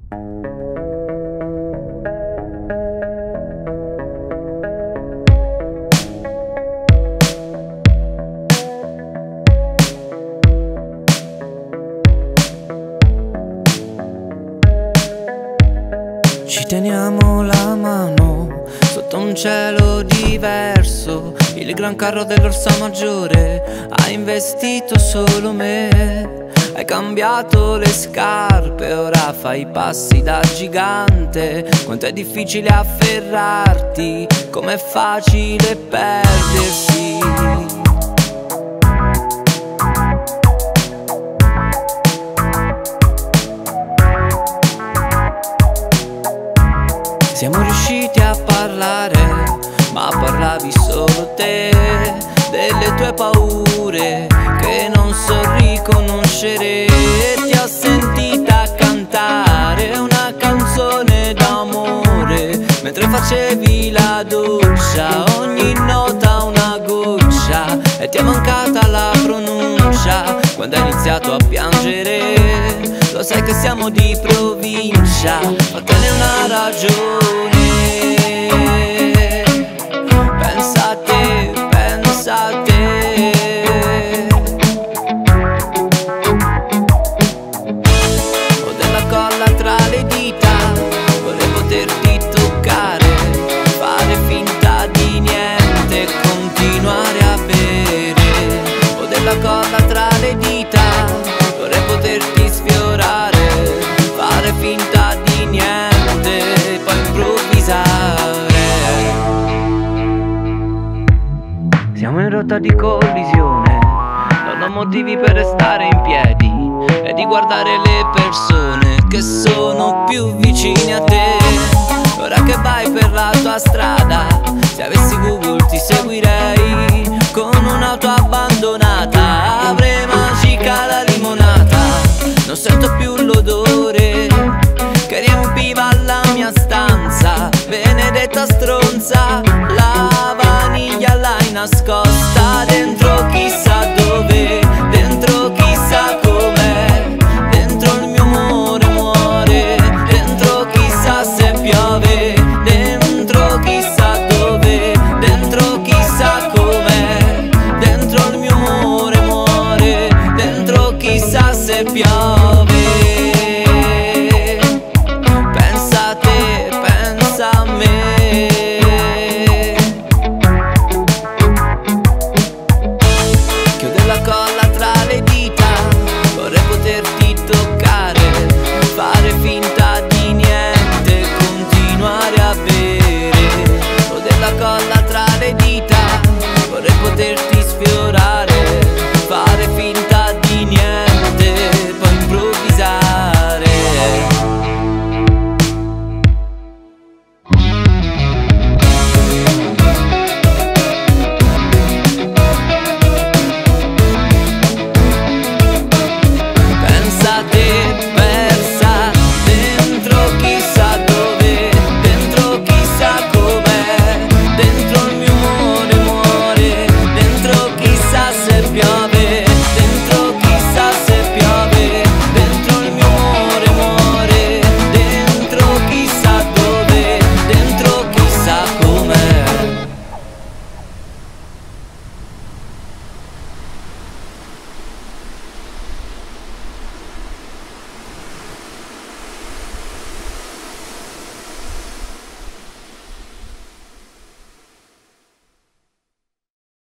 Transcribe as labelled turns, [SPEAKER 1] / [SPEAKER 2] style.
[SPEAKER 1] Ci teniamo la mano sotto un cielo diverso. Il gran carro dell'Orsa Maggiore ha investito solo me. Hai cambiato le scarpe, ora fai passi da gigante. Quanto è difficile afferrarti, com'è facile perdersi. Siamo riusciti a parlare, ma parlavi solo te, delle tue paure che non so riconoscere. Ti ho sentita cantare una canzone d'amore mentre facevi la doccia, ogni nota una goccia, e ti è mancata la pronuncia quando hai iniziato a piangere. Lo sai che siamo di provincia, fatene una ragione. Pensa a te, pensa a te. Ho della colla tra le dita, vorrei poterti toccare, fare finta di niente e continuare a bere. Ho della colla tra le dita, vorrei poterti sfiorare, fare finta di niente e poi improvvisare. Siamo in rotta di collisione, non ho motivi per restare in piedi e di guardare le persone che sono più vicine a te. Ora che vai per la tua strada, se avessi Google ti seguirei. Con un'auto abbandonata avrei magica la limonata. Non sento più l'odore che riempiva la mia stanza, benedetta stronza.